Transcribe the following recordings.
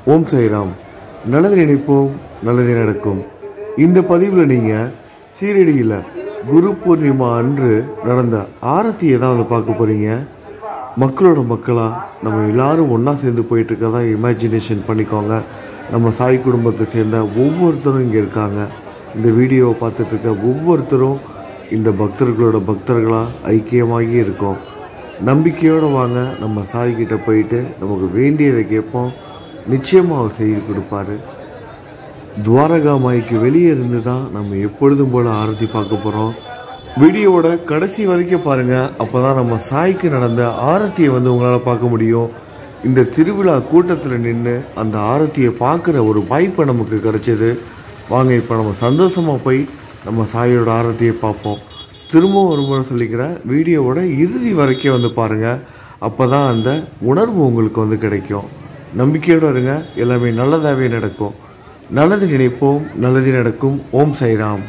ஓம் சாய்ராம். நல்லது நினைப்போம், நல்லது நடக்கும். இந்த பதிவில் நீங்கள் சீரடியில் குரு பூர்ணிமா அன்று நடந்த ஆரத்தியை தான் வந்து பார்க்க போகிறீங்க. மக்களோட மக்களாக நம்ம எல்லாரும் ஒன்றா சேர்ந்து போயிட்டுருக்கதா இமேஜினேஷன் பண்ணிக்கோங்க. நம்ம சாய் குடும்பத்தை சேர்ந்த ஒவ்வொருத்தரும் இங்கே இருக்காங்க. இந்த வீடியோவை பார்த்துட்ருக்க ஒவ்வொருத்தரும் இந்த பக்தர்களோட பக்தர்களாக ஐக்கியமாகி இருக்கோம். நம்பிக்கையோடு வாங்க, நம்ம சாய்கிட்ட போயிட்டு நமக்கு வேண்டியதை கேட்போம். நிச்சயமாக அவர் செய்து கொடுப்பாரு. துவாரகா மாய்க்கு வெளியே இருந்து தான் நம்ம எப்பொழுதும் போல் ஆரத்தி பார்க்க போகிறோம். வீடியோவோட கடைசி வரைக்கும் பாருங்கள். அப்போ தான் நம்ம சாய்க்கு நடந்த ஆரத்தியை வந்து உங்களால் பார்க்க முடியும். இந்த திருவிழா கூட்டத்தில் நின்று அந்த ஆரத்தியை பார்க்குற ஒரு வாய்ப்பை நமக்கு கிடைச்சது. வாங்க, இப்போ நம்ம சந்தோஷமாக போய் நம்ம சாயோட ஆரத்தியை பார்ப்போம். திரும்பவும் ஒரு முறை சொல்லிக்கிறேன், வீடியோவோட இறுதி வரைக்கும் வந்து பாருங்கள். அப்போ தான் அந்த உணர்வு உங்களுக்கு வந்து கிடைக்கும். நம்பிக்கையோடு இருங்க, எல்லாமே நல்லதாகவே நடக்கும். நல்லது நினைப்போம், நல்லது நடக்கும். ஓம் சாய்ராம்.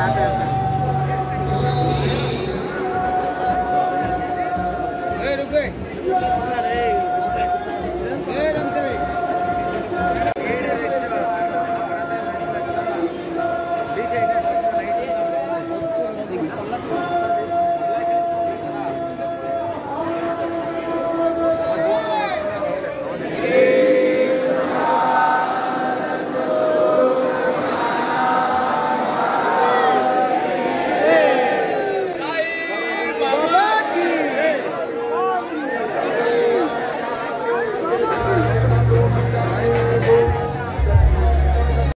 ராஜா